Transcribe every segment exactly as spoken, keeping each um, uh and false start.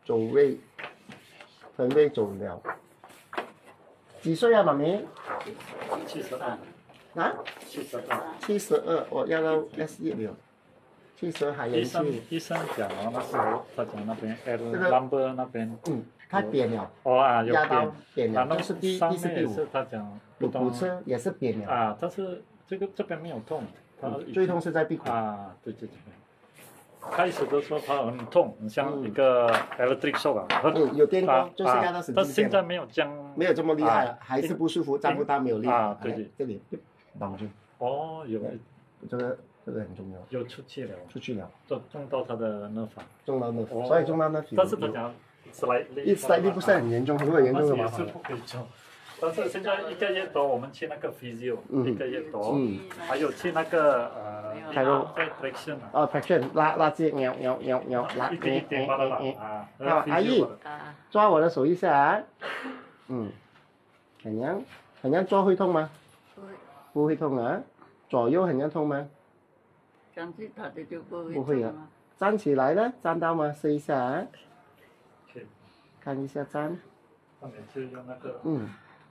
走位，分位走了。几岁啊，妈咪？ 七十二。 啊？ 七十二。 七十二，我要到 S 一了。七十二还有医生医生讲哦，那时候他讲那边 L number 那边， 嗯，他扁了。 哦啊，有压到扁。 扁了，就是第第四第五。 是他讲骨骨刺也是扁了。 啊，但是这个这边没有痛，他最痛是在屁股。 啊，对对对。开始的时候他很痛，很像一个 electric shock 啊。 嗯，有电过，就是压到神经线。 但现在没有这样， 没有这么厉害了，还是不舒服，站不到，没有力。 啊，对对， 这里绑住。 哦，有。 这个这个很重要。 有出去了。 出去了。 中中到他的那方。 中到那，所以中到那。 但是他讲 slightly。 slightly 不是很严重，如果严重就麻烦了。 是不可以做。但是现在一个月多，我们去那个 physio， 一个月多，还有去那个呃， 开肉 traction 啊， 哦 traction 拉拉筋，喵喵喵喵拉， 一点一点把它拉啊。 阿姨，抓我的手一下，嗯，很像很像抓会痛吗？不会痛啊，左右很像痛吗？ 站起他的就不会。 不会啊，站起来呢，站到吗？试一下啊，看一下站。 他每次用那个。 嗯。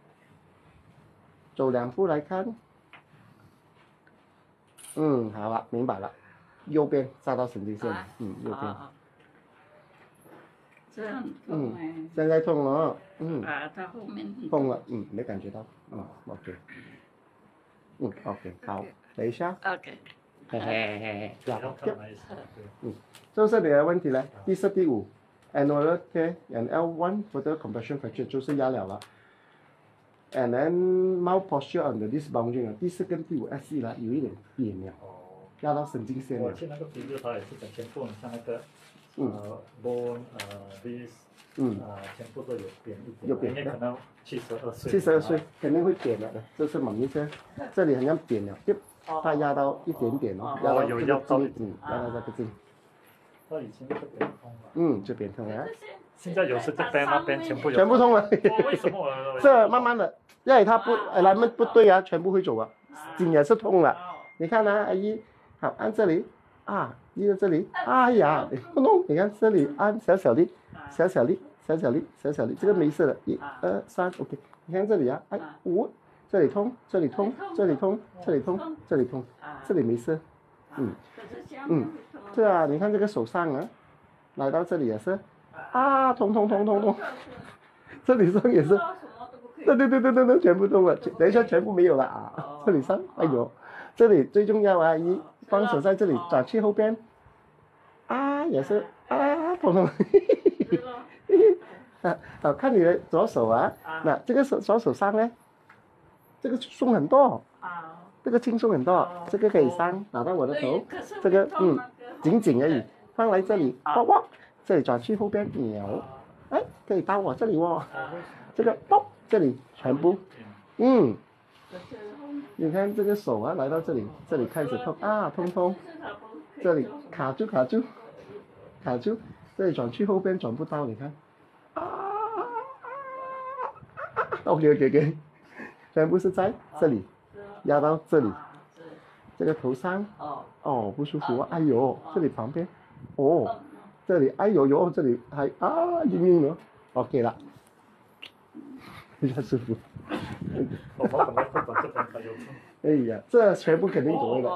走两步来看，嗯，好了，明白了，右边扎到神经线，啊、嗯，右边。啊、 这样痛哎、嗯。 现在痛了，嗯。 啊，它后面痛了，嗯，没感觉到，嗯 ，OK， 嗯 ，OK， 好，等一下 ，OK， 嘿嘿嘿嘿，好，嗯，这是你的问题了，第四、第五 ，annular tear and L one further compression fracture 就是压了了。And then mouth posture under this boundary 啊，第四跟第五 S 一啦，有一点扁了，压到神经线了。 我去那个皮肤，他也是整全部像那个，呃 bone 呃 this， 嗯，呃全部都有扁一点。有扁的。可能七十二岁。七十二岁肯定会扁了的，这是猛一些，这里好像扁了，就它压到一点点哦，压到这个筋，嗯，压到这个筋。 他以前就扁痛了。 嗯，就扁痛了。 现在有时这边那边全部有。 全部痛了。 为什么？ 这慢慢的。因为它不，来们不对啊，全部会走啊，筋也是痛了。你看啊，阿姨，好按这里，啊，依在这里，哎呀，不弄，你看这里按小小力，小小力，小小力，小小力，这个没事的，一、二、三 ，OK。你看这里啊，哎，五，这里痛，这里痛，这里痛，这里痛，这里痛，这里没事，嗯，嗯，对啊，你看这个手上啊，来到这里也是，啊，痛痛痛痛痛，这里上也是。对对对对对对，全部动了，等一下全部没有了啊！这里上，哎呦，这里最重要啊！一双手在这里转去后边，啊也是啊，痛痛，啊，好看你的左手啊，那这个手左手上呢，这个松很多，这个轻松很多，这个可以上打到我的头，这个嗯紧紧而已，放来这里，哇哇，这里转去后边扭，哎，可以到我这里哦，这个啵。这里全部，嗯，你看这个手啊，来到这里，这里开始痛啊，痛痛，这里卡住卡住，卡住，这里转去后边转不到，你看，啊 ，OK OK OK， 全部是在这里，压到这里，这个头上，哦不舒服啊，哎呦，这里旁边，哦，这里哎呦呦，这里还啊硬硬的 ，OK 了。比较舒服。 我本来不把这边还有痛。 哎呀，这全部肯定走位的。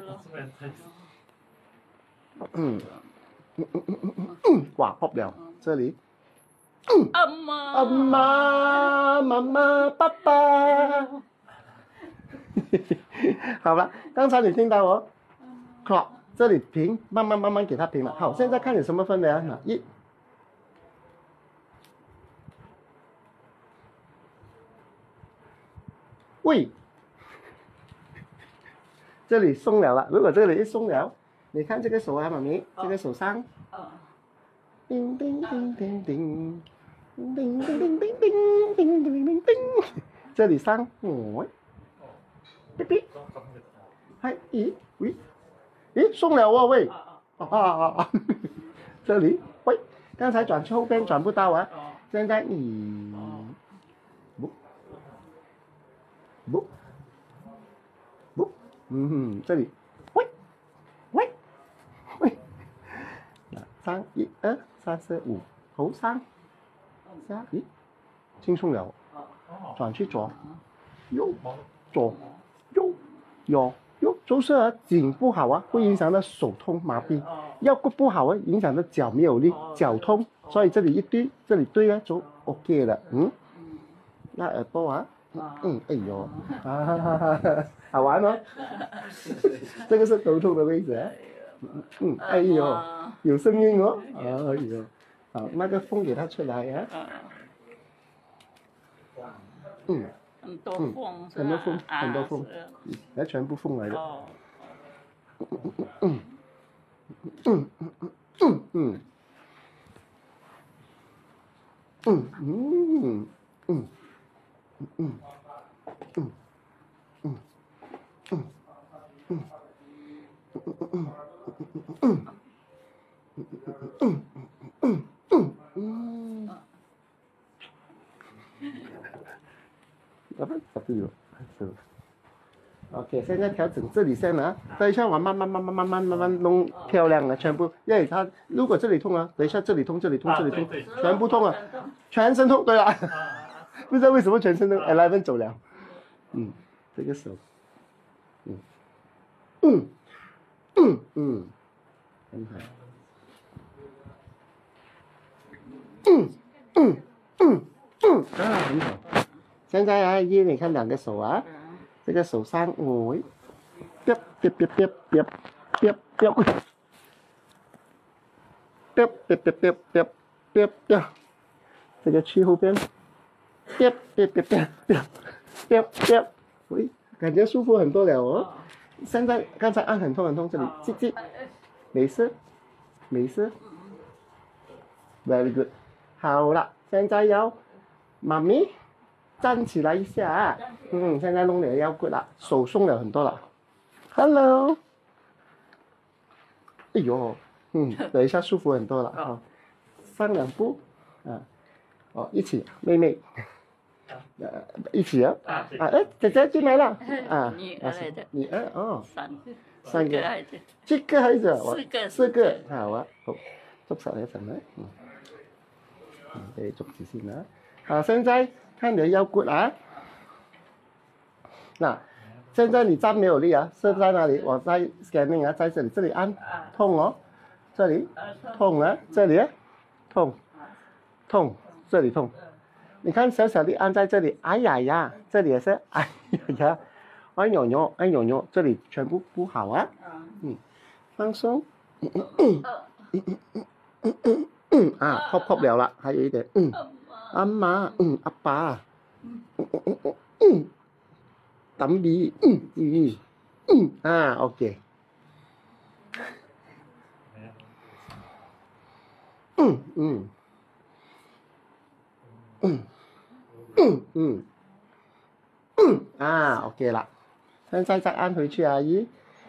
嗯嗯嗯嗯嗯嗯，哇，爆了，这里。 阿妈。 阿妈，妈妈，爸爸。好了，刚才你听到哦 ，clock 这里平，慢慢慢慢给它平了。好，现在看你什么分的啊？一。喂，这里松了了。如果这里一松了，你看这个手啊，妈咪，这个手上，叮叮叮叮叮，叮叮叮叮叮叮叮叮叮叮，这里上，哦，哔哔，嗨，咦，喂，咦，松了哦，喂，啊啊啊，这里，喂，刚才转去后边转不到啊，现在你。不，不，嗯，这里，喂，喂，喂，三一二三四五， 头上下，咦，轻松了，转去左，右，左，右，右，右，就是啊，颈不好啊，会影响到手痛麻痹；腰骨不好啊，影响到脚没有力，脚痛。所以这里一对，这里对啊，就 OK 了，嗯。那耳朵啊，嗯，哎呦，啊哈哈哈，好玩哦。这个是头痛的位置啊，嗯，哎呦，有声音哦，哎呦，好，那个风给它出来啊，嗯， 很多风， 很多风，很多风，来全部风来的，嗯，嗯嗯嗯嗯嗯，嗯嗯嗯。嗯嗯嗯嗯嗯嗯嗯嗯嗯嗯，apa satu dulu satu OK， 现在调整这里先啊，等一下我慢慢慢慢慢慢慢慢弄漂亮了，全部，因为它如果这里痛啊，等一下这里痛这里痛这里痛，全部痛啊，全身痛，对了，不知道为什么全身痛 ，eleven 走了，嗯，这个手，嗯嗯嗯嗯，很好，嗯嗯嗯嗯啊，很好，现在啊，依你看两个手啊，这个手上，哦。别别别别别别别别别别别别别别，这个去后边，别别别别别别别，喂，感觉舒服很多了哦。现在刚才按很痛很痛，这里叽叽，没事没事 ，very good。好了，现在要妈咪站起来一下，嗯，现在弄你的腰骨了，手松了很多了。Hello， 哎呦，嗯，等一下舒服很多了啊，上两步，啊，哦，一起，妹妹，呃，一起啊，啊，哎，姐姐进来了，啊， 女儿来的， 女儿哦， 三三个孩子， 这个孩子， 四个四个，好啊，好，捉實一陣啦，嗯，嗯，你捉住先啦，好，現在看你的腰骨啊，那。现在你站没有力啊，是在哪里？我在 scanning 啊，在这里，这里按，痛哦，这里痛啊，这里痛，痛，这里痛。你看小小的按在这里，哎呀呀，这里也是，哎呀呀，哎呦呦，哎呦呦，这里全部不好啊，嗯，放松，嗯嗯嗯嗯嗯嗯嗯啊，泡泡了了，还有一点，嗯，阿妈，嗯，阿爸，嗯嗯嗯嗯嗯。抌鼻，嗯嗯嗯啊 ，OK， 嗯嗯嗯嗯嗯嗯啊 ，OK 了，现在再按回去，阿姨，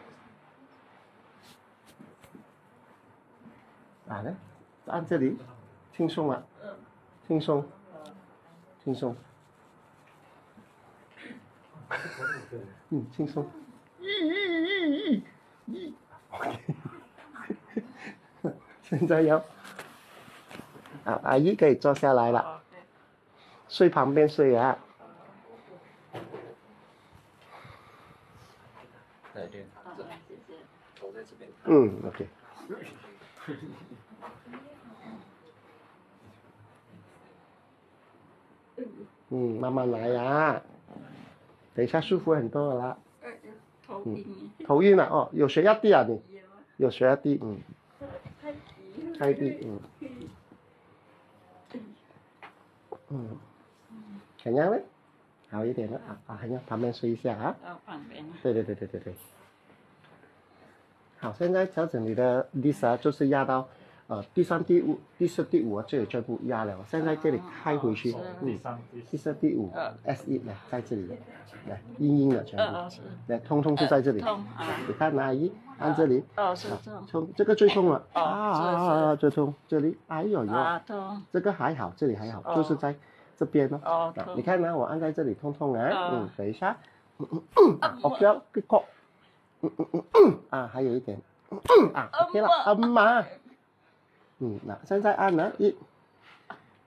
啊呢，按这里，轻松了，轻松，轻松，嗯，轻松，OK， 现在要，啊，阿姨可以坐下来了，睡旁边睡啊。 来这边， 谢谢。 头在这边。 嗯 ，OK。嗯，慢慢来呀，等一下舒服很多了啦。 头晕。 头晕了哦，有血压低啊你？有血压低，嗯。太低，嗯。嗯。怎样呢？好一点了啊啊，还要旁边睡一下啊。 旁边。 对对对对对对。好，现在调整你的 dis 啊，就是压到呃第三、第五、第四、第五啊，这里全部压了。现在这里开回去，嗯，第四、第五 S 一来在这里，来阴阴的全部，来通通是在这里。你看阿姨按这里， 哦是痛， 痛这个最痛了啊啊最痛，这里哎呦呦， 痛， 这个还好，这里还好，就是在这边呢。 哦， 你看呢，我按在这里痛痛啊，嗯，等一下，嗯嗯嗯，我不要给扣。嗯嗯嗯嗯啊，还有一点，嗯啊 ，OK 了，嗯嘛，嗯，那现在按呢，一、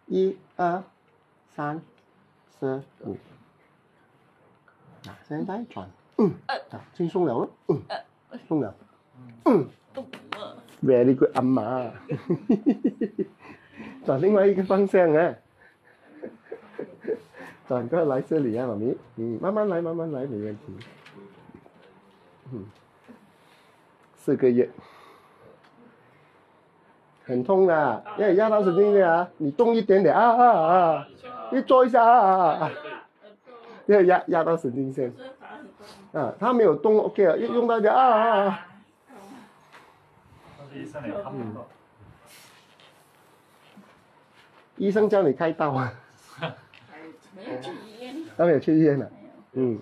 一二三四五。啊，现在转，嗯，啊，轻松了咯，嗯，松了，嗯 ，very good，阿妈，转另外一个方向啊，转过来这里啊，妈咪，嗯，慢慢来，慢慢来，没问题，嗯，四个月，很痛的，因为压到神经的啊，你动一点点啊啊啊，你做一下啊啊啊，因为压压到神经线。啊，他没有动 ，OK 啊，用到点啊啊啊！ 医生也看不到。 医生叫你开刀啊？ 没有去医院。 他没有去医院了。嗯。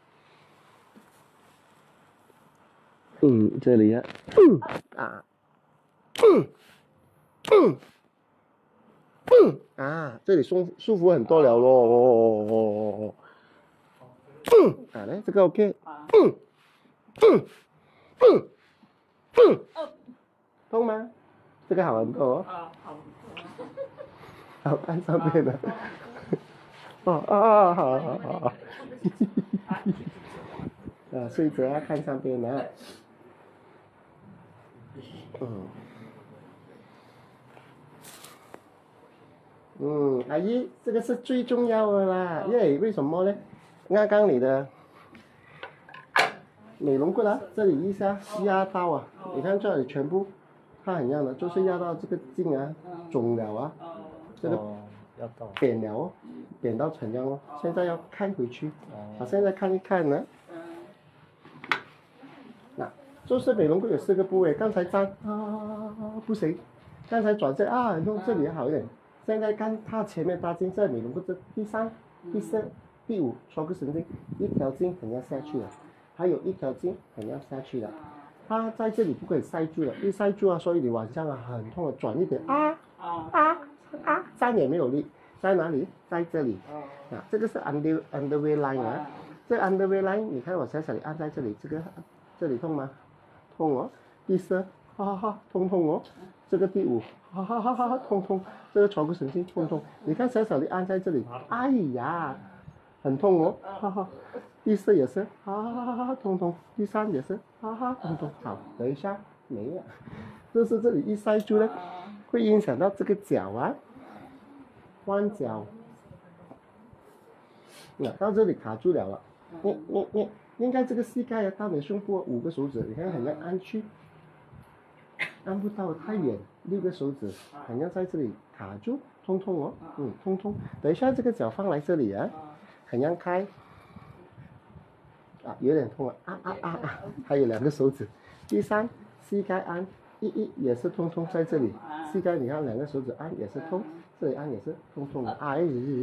嗯，这里啊，嗯啊，嗯嗯嗯啊，这里舒舒服很多了咯。哦哦哦哦。嗯，啊嘞，这个 OK。嗯嗯嗯嗯。痛吗？这个好很多哦。 啊，好。 好，看上面的。哦哦哦，好好好好。啊，睡着要看上边的。嗯。嗯，阿姨，这个是最重要的啦，因为为什么呢？刚刚你的美容骨啊，这里一下压到啊，你看这里全部，它很样的，就是压到这个筋啊，肿了啊，这个扁了哦，扁到成样哦，现在要看回去，好，现在看一看呢。那就是美容骨有四个部位，刚才站啊不行，刚才转正啊，用这里好一点。现在看它前面搭筋，这美容骨这第三、第四、第五抽个神经，一条筋很要下去了，还有一条筋很要下去了。它在这里不可以塞住了，一塞住啊，所以你晚上啊很痛的，转一点啊啊啊，站也没有力，在哪里？在这里。啊，这个是 under underway line 啊，这 underway line， 你看我小小的按在这里，这个这里痛吗？痛哦。第四，哈哈哈，痛痛哦。这个第五，哈哈哈哈，痛痛，这个抽个神经痛痛，你看小小的按在这里，哎呀，很痛哦，哈哈。第四也是，哈哈哈哈，痛痛。第三也是，哈哈，痛痛。好，等一下，没了，就是这里一塞住呢，会影响到这个脚啊，弯脚，那到这里卡住了了，你你你，应该这个膝盖啊到你胸部五个手指，你看很难按去。按不到太远，六个手指好像在这里卡住，痛痛哦，嗯，痛痛。等一下这个脚放来这里啊，很像开，啊，有点痛啊，啊啊啊啊，还有两个手指。第三，膝盖按一一也是痛痛在这里，膝盖你看两个手指按也是痛，这里按也是痛痛的，哎，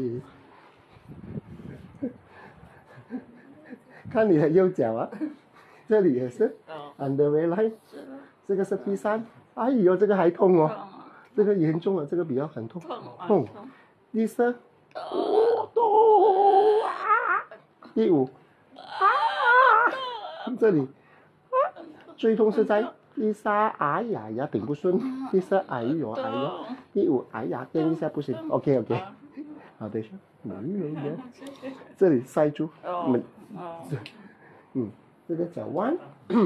看你的右脚啊，这里也是 underway line。这个是第三，哎呦，这个还痛哦，这个严重了，这个比较很痛，痛。第四，哦，痛啊！第五，啊，这里，啊，最痛是在第三，哎呀呀，顶不顺。第四，哎呦哎呦，第五，哎呀，垫一下不行 ，OK OK， 好，等一下，没有没，这里塞住，嗯，嗯，这个脚弯。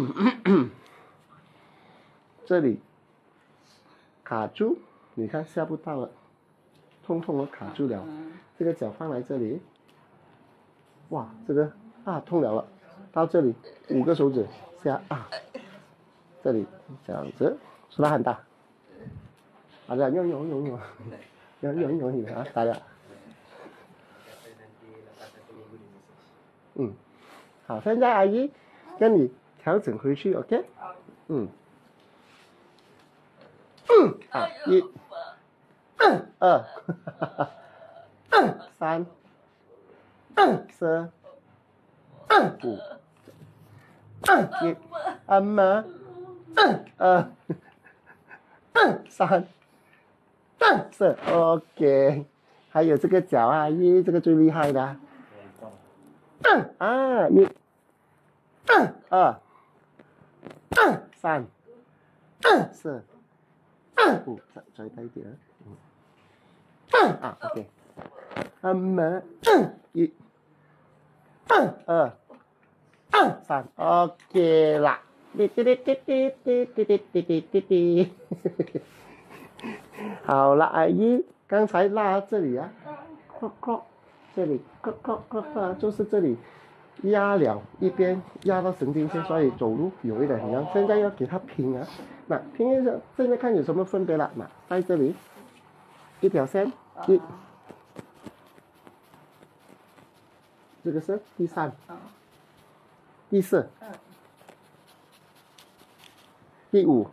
这里卡住，你看下不到了，痛痛的卡住了。这个脚放来这里，哇，这个啊痛了了，到这里五个手指下啊，这里这样子，出来很大，好的，用用用用，用用用用啊，大家，嗯，好，现在阿姨跟你调整回去 ，OK， 嗯。嗯，好，一，二，三，四，五，一，阿妈，二，三，四 ，OK， 还有这个脚啊，咦，这个最厉害的，啊，一，二，三，四。五，再再低啲啦。 啊 ，OK， 啊么，一，二，三 ，OK 啦，滴滴滴滴滴滴滴滴滴滴滴滴，好了，阿姨，刚才拉这里啊，扣扣，这里扣扣扣扣，就是这里压了一边压到神经线，所以走路有一点很难。现在要给它平啊，那平一下，现在看有什么分别了？那在这里一条线，一，这个是第三，第四，第五。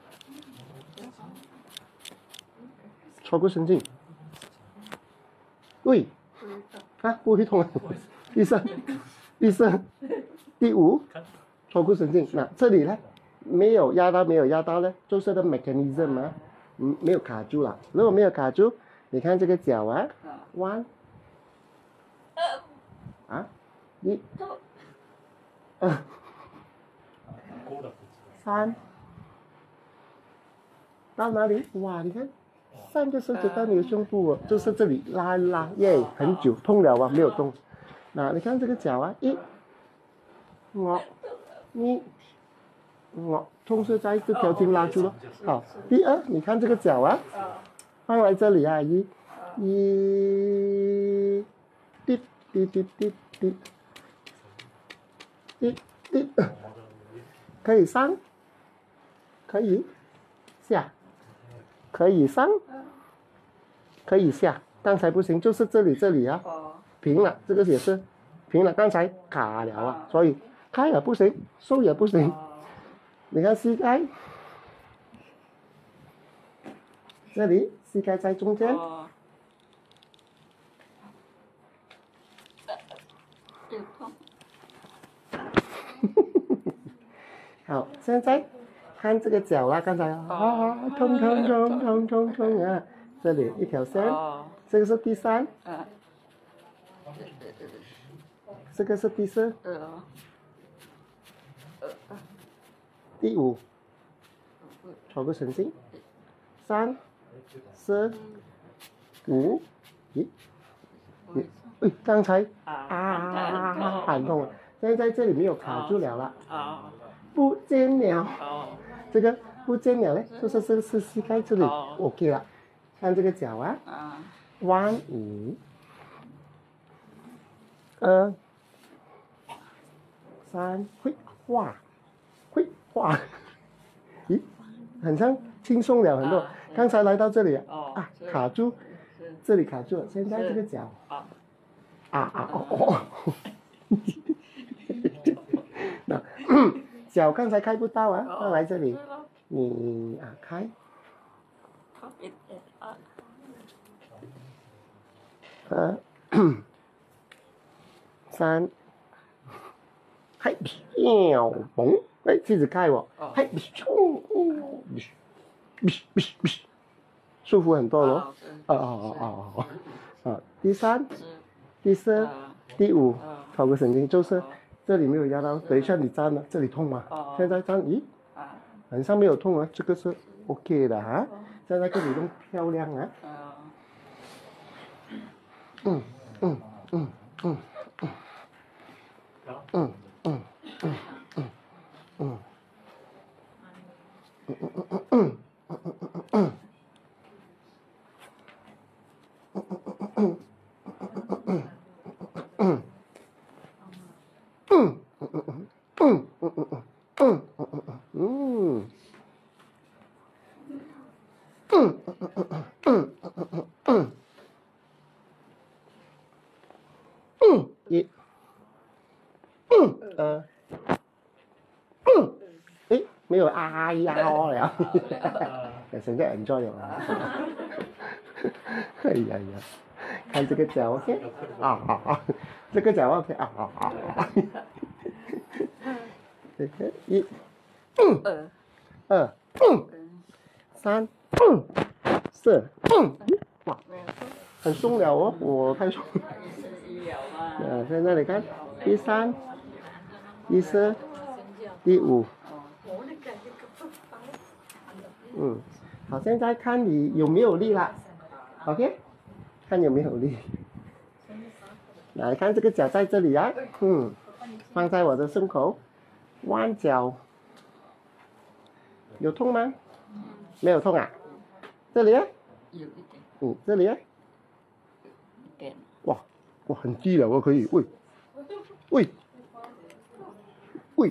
坐骨神经，喂，啊，不会痛啊。第三，第四，第五，坐骨神经。那这里呢，没有压到，没有压到呢，就是的 mechanism 啊，嗯，没有卡住了。如果没有卡住，你看这个脚啊，弯，啊，一，二，三，到哪里？哇，你看。三个手指到你的胸部哦，就是这里拉一拉，耶，很久痛了啊，没有动。那你看这个脚啊，一，我，你，我，痛是在这条筋拉住了。好，第二，你看这个脚啊，放来这里啊，一，一，滴滴滴滴滴，滴滴，可以上，可以下。可以上，可以下，刚才不行，就是这里这里啊，平了，这个也是平了，刚才卡了啊，所以开也不行，收也不行。你看膝盖，这里膝盖在中间，好，现在。看这个脚啊，刚才啊，痛痛痛痛痛痛啊！这里一条线，这个是第三，这个是第四，第五，坐骨神经，三、四、五，咦，咦，刚才啊很痛啊，现在这里没有卡住了了，不见了。这个不见了嘞，就是这是膝盖这里 OK 了。看这个脚啊，弯五，二，三，会画，会画，咦，很像轻松了很多。刚才来到这里啊，卡住，这里卡住了。现在这个脚，啊啊哦哦，那。脚刚才开不到啊，放来这里，你啊开，二，三，嗨，喵，嘣，哎，自己开哦，嗨，咻，bish bish bish bish，舒服很多咯，哦哦哦哦哦，啊，第三，第四，第五，坐骨神经就是。这里没有压到，等一下你站了，这里痛吗？现在站，咦，好像没有痛啊，这个是 OK 的哈。现在这里弄漂亮啊。嗯嗯嗯嗯嗯嗯嗯嗯嗯嗯嗯嗯嗯嗯嗯一，呃，诶，没有啊呀哦了，现在 enjoy 了啊，哎呀呀，看这个脚 OK， 啊啊啊，这个脚 OK， 啊啊啊啊，这个一，二，三，四，哇，很松了哦，我太松。呃，现在你看，第三、第四、第五，嗯，好，现在看你有没有力了 ，OK， 看有没有力。来看这个脚在这里啊，嗯，放在我的胸口，弯脚，有痛吗？没有痛啊？这里啊？ 有一点。 嗯，这里啊？ 一点。 哇，哇，很低了，我可以，喂，喂，喂，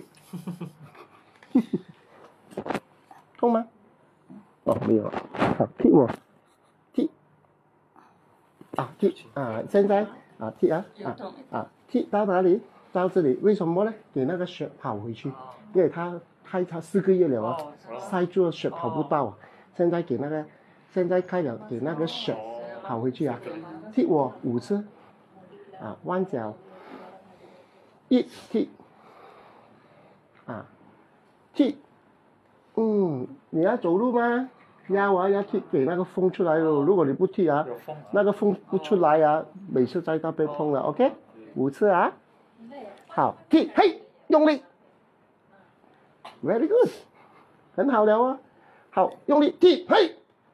痛吗？哦，没有，好，踢我，踢，啊，踢啊，现在啊，踢啊，啊啊，踢到哪里？到这里，为什么呢？给那个血跑回去，因为他太他四个月了啊，塞住了血跑不到啊，现在给那个，现在开了给那个血跑回去啊，踢我五次，啊，弯脚，一踢，啊，踢，嗯，你要走路吗？要啊，要踢给那个风出来哦。如果你不踢啊，那个风不出来啊，每次在那边痛了。OK， 五次啊。好，踢，嘿，用力 ，very good， 很好了啊。好，用力踢，嘿，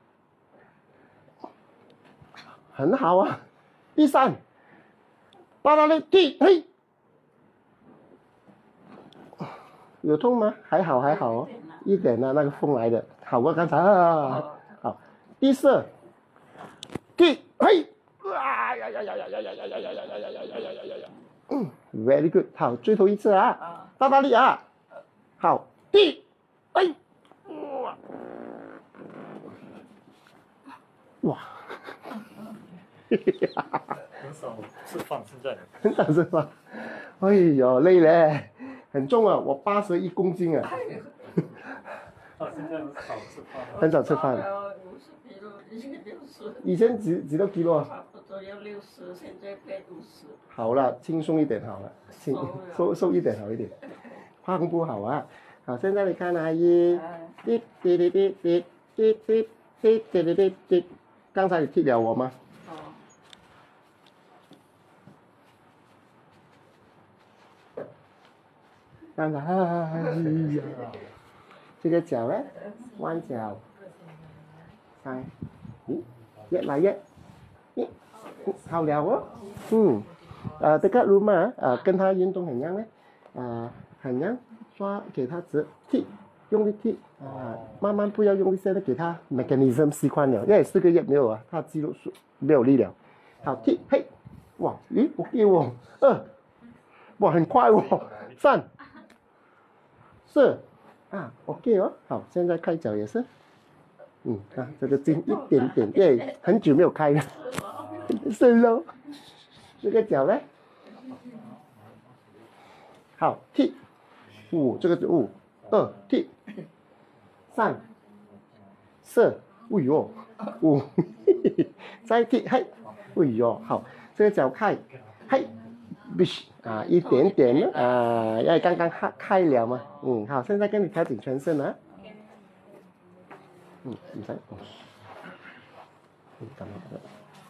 很好啊。第三，大大力踢，嘿，有痛吗？还好还好哦，一点啊，那个风来的，好过刚才啊。好，第四，踢，嘿，啊呀呀呀呀呀呀呀呀呀呀呀呀呀呀呀呀呀！嗯 ，very good， 好，最后一次啊，大大力啊，好，踢，哎，哇，哇， 很少吃饭现在。 很少吃饭，哎呦，累嘞，很重啊，我八十一公斤啊。 啊，现在很少吃饭。 很少吃饭。 五十几了，以前六十。 以前几几多斤啊？ 差不多要六十，现在变五十。 好了，轻松一点好了，轻瘦瘦一点好一点，胖不好啊。好，现在你看阿姨，滴滴滴滴滴滴滴滴滴滴滴滴，刚才你踢了我吗？ 哦。 刚才哎呀，这个脚呢，弯脚，三，嗯，越来越，嗯，好了哦，嗯。呃，这个 rumah 呃跟他运动很像呢，啊、呃，很像，抓给他直踢，用力踢啊、呃，慢慢不要用力，现在给他 mechanism 习惯了，因为四个月没有啊，他肌肉没有力了。好踢，嘿，哇，咦，我给我二，哇，很快哦，三，四，啊 ，OK 哦，好，现在开脚也是，嗯，啊，这个筋一点点，因为很久没有开了，是喽。这个脚呢？好，踢，五，这个五，二踢，三，四，哎呦，五，再踢，嘿，哎呦，好，这个脚开，嘿，必须啊，一点点啊，因为刚刚开开了嘛，嗯，好，现在跟你调整全身啊，嗯，你再，嗯，干嘛的？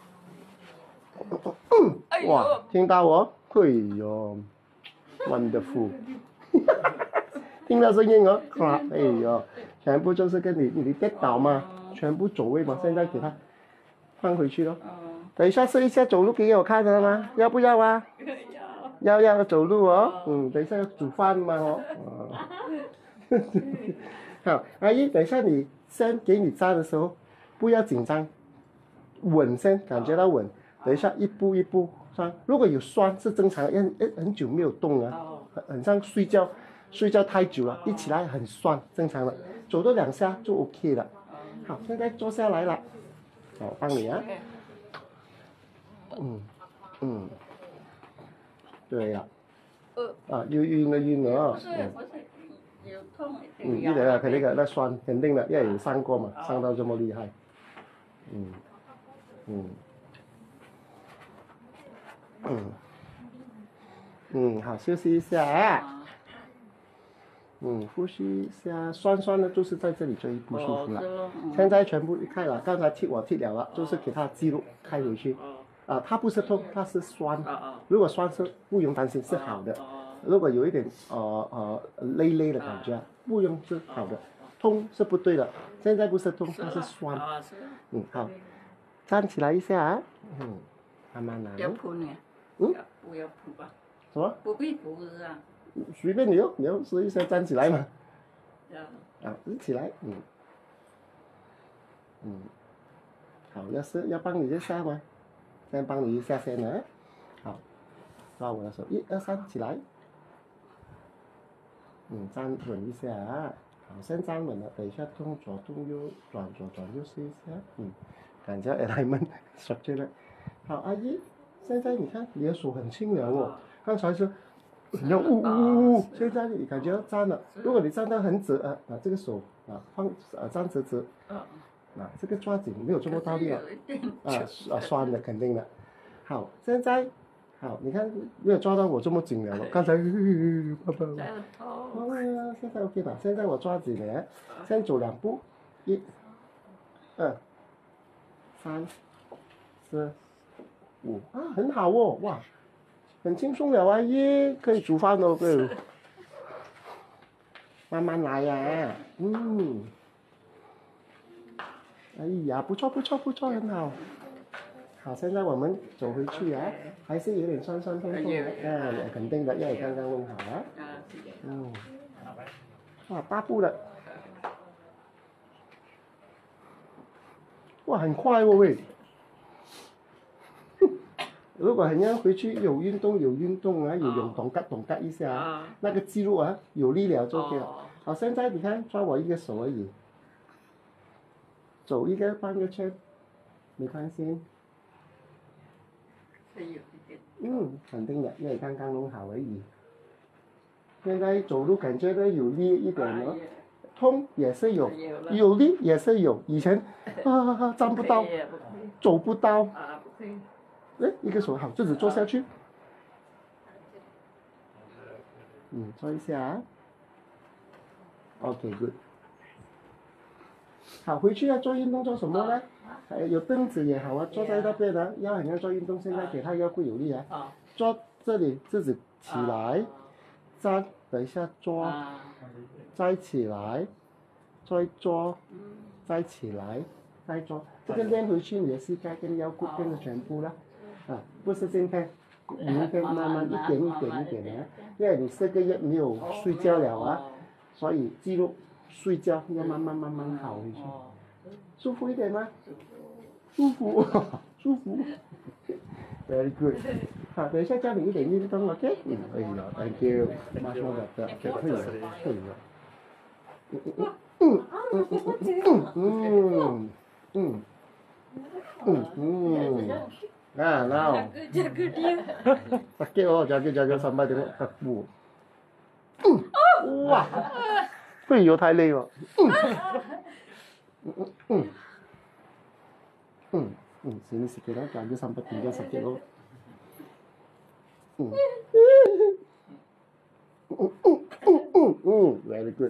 哇，听到我？哎呦 ，wonderful， 听到声音哦，哎呦，全部就是跟你你跌倒嘛，全部走位嘛，现在给它放回去咯。等一下试一下走路给我看的吗？要不要啊？要要走路哦，嗯，等一下要煮饭嘛哦。好，阿姨，等一下你先给你扎的时候，不要紧张，稳先，感觉到稳。等一下一步一步上，如果有酸是正常的，因为很久没有动啊，很很像睡觉，睡觉太久了，一起来很酸，正常的，走多两下就 OK 了。好，现在坐下来了，我帮你啊，嗯嗯，对了，啊又晕了晕了啊，嗯， 有痛嗯，一点啊，肯定的，那酸肯定的，因为有伤过嘛，伤到这么厉害，嗯嗯。嗯，嗯，好，休息一下。嗯，呼吸一下，酸酸的，就是在这里这一不舒服了。现在全部开了，刚才踢我踢了了，就是给他肌肉开回去。啊，它不是痛，它是酸。如果酸是不用担心，是好的。如果有一点呃呃累累的感觉，不用是好的。痛是不对的，现在不是痛，它是酸。嗯，好。 站起来一下，嗯，慢慢来。 要铺呢？ 嗯， 不要铺吧？ 什么？ 不必铺是啊。 随便你哦，你要试一下站起来嘛。 要。 啊，一起来，嗯，嗯，好，要是要帮你一下吗？先帮你一下先啊，好，抓我的手，一二三，起来。嗯，站稳一下啊，好，先站稳了，等一下动左动右，转左转右试一下，嗯，感觉 alignment structure 了。好，阿姨，现在你看你的手很轻了哦，刚才是你要呜呜呜，现在你感觉站了，如果你站得很直啊，啊这个手啊放啊站直直，啊这个抓紧没有这么大力啊，啊啊酸的肯定的。好，现在。好，你看没有抓到我这么紧了，刚才爸爸。哦，现在 OK 吧？现在我抓紧了，先走两步，一、二、三、四、五啊，很好哦，哇，很轻松了啊，耶，可以煮饭了，可以。慢慢来呀、啊，嗯，哎呀，不错不错不错，很好。好，现在我们走回去啊，还是有点酸酸痛痛的，啊，肯定的，因为刚刚弄好了。嗯，哇，八步了，哇，很快哦喂。如果很像回去有运动有运动啊，有泳动嘎动嘎一下、啊，那个肌肉啊有力了就 OK 了。好，现在你看抓我一个手而已，走一个半个圈，没关系。嗯，肯定的，因为刚刚弄好而已。现在走路感觉到有力一点了，痛也是有，有力也是有。以前啊站不到，走不到。哎，一个手好，自己坐下去。嗯，坐一下。OK good。好，回去要做运动做什么呢？还有凳子也好啊，坐在那边呢，腰很要做运动，现在给他腰部有力啊。坐这里自己起来，站，等一下抓，再起来，再抓，再起来，再抓。这个练回去你的膝盖跟腰骨跟着全部了，啊，不是今天，明天慢慢一点一点一点的，因为你这个月没有睡觉了啊，所以肌肉睡觉要慢慢慢慢好回去。舒服一点吗？舒服，舒服。Very good。好，等一下教你一点运动 ，OK？ 嗯，可以了 ，Thank you。马上的，对，可以了，可以了。嗯嗯嗯嗯嗯嗯嗯嗯嗯。Nah, now. Jaga dia. Sakit oh, jaga-jaga sampai tengok kaku. Wah. 哎呦，太累了。嗯嗯嗯嗯 sini sikit lah, jaga sampai tinggal sakit oh. Hmm. Very good.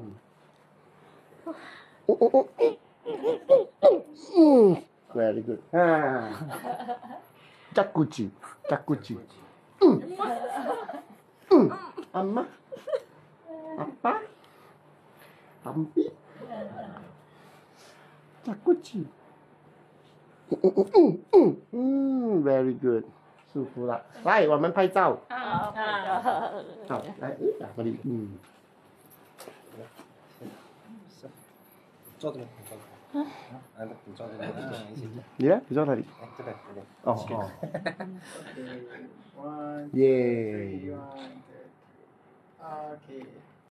Very good. Ha. Jacuzzi, jacuzzi. Amma. Apa? Ampi. Jacuzzi. Mm, very good. 舒服了，来，我们拍照。好，好，来，打这里，嗯。 坐这里，坐这里。啊，你坐这里， 你呢？你坐哪里？ 这边，这边。 哦哦。耶。 OK。